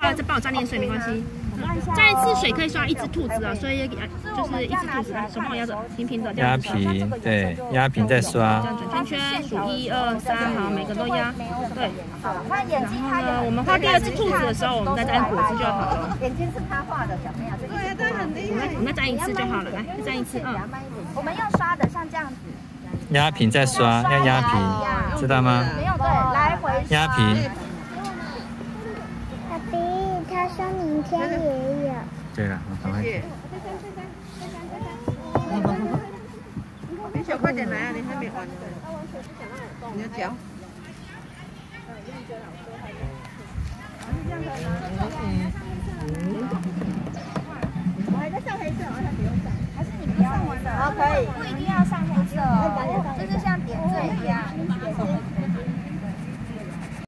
再帮我沾点水没关系。沾一次水可以刷一只兔子啊，所以就是一只兔子，手帮我压着，平平的。 压平，对，压平再刷。 这样转圈圈，数1、2、3，好，每个都压。对。 那眼睛然后呢，我们画第二只兔子的时候，我们再沾果汁就好了。 眼睛是他画的，小朋友。对，他很厉害。 我们再沾一次就好了，来，再沾一次， 我们用刷的，像这样子。 压平再刷，要压平，知道吗？ 没有对，来回压平。 爸比，他说明天也有。 对了，赶快。 你小快点来啊！你还没完呢。你的脚。